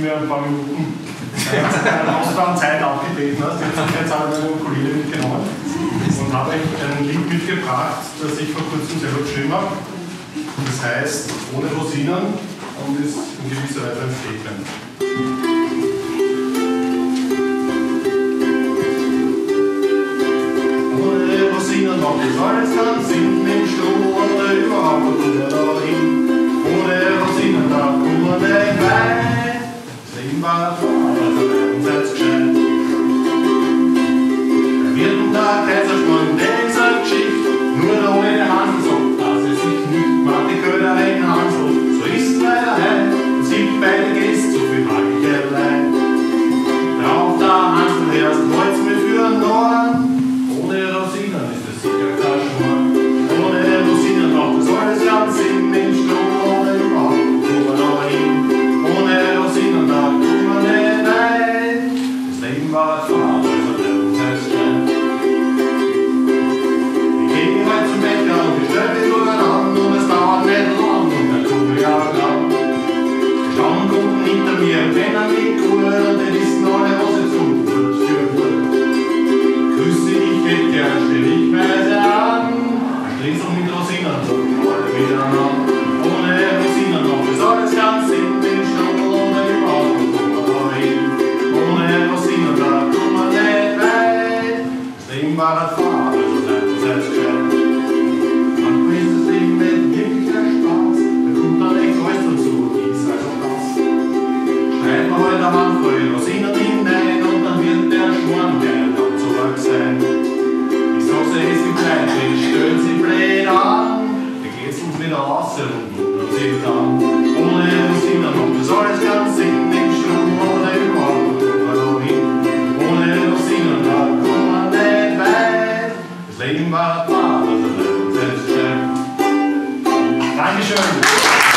mehr ein paar Minuten Zeit abgetreten hast. Jetzt habe ich meine Ukulele mitgenommen und habe euch ein Lied mitgebracht, das ich vor kurzem selber geschrieben habe. Das heißt Ohne Rosinen und ist in gewisser Weise ein Statement. Ohne Rosinen macht es alles keinen Sinn, im Stroh oder überhaupt oder dahin. Ohne Rosinen, da kommt man nicht weit. Das Leben war klar, also bleiben seid's gescheit. Der Wirt und der Kaiserspann, der ist eine Geschichte, nur der ohne Hansel sagt, dass er sich nicht macht, die Köderin Hansel. So ist leider heim, es gibt beide Gäste, so viel mag ich allein. Drauf der Hansel erst Holz mit für den Norden. Ohne Rosinen ist das sicher kein Schmarrn. Ohne Rosinen macht das alles ganz Sinn, im Stroh oder überhaupt, wo man da hin. Ohne Rosinen, da kommt man nicht weit. Das Leben war klar, also bleibt uns selbst klein. Wir gehen heute zum Bäcker und wir stellen die Uhren an und es dauert nicht lang und dann kommen wir auch lang. Der Stamm kommt hinter mir, wenn er mich gut und die wissen alle, was jetzt tun wird für gut. Grüße dich, hätte gern, stell ich Weise an. Strießel mit Rosinen, so alle miteinander. Ohne Rosinen macht das alles ganz Sinn, den Stroh oder überhaupt, wo man da hin. Ohne Rosinen, da kommt man nicht weit. Das Leben war das Fahrrad, also bleibt uns selbst gescheit. Manchmal ist das Leben nicht wirklich der Spaß, da kommt dann echt alles dazu, dies also das. Schneiden wir heute am Anfang Rosinen hinein und dann wird der Schmarrn gleich dann zurück sein. Ich sag's euch, es gibt Leute, die stellen sich blöd an, da geht's uns wieder raus und sieht dann. Ohne Rosinen macht das alles ganz Sinn, im Stroh oder überhaupt, wo man da hin. Ohne Rosinen, da kommt man nicht weit. Das Leben war ein Pfad, also bleibt uns selbst gescheit. Dankeschön.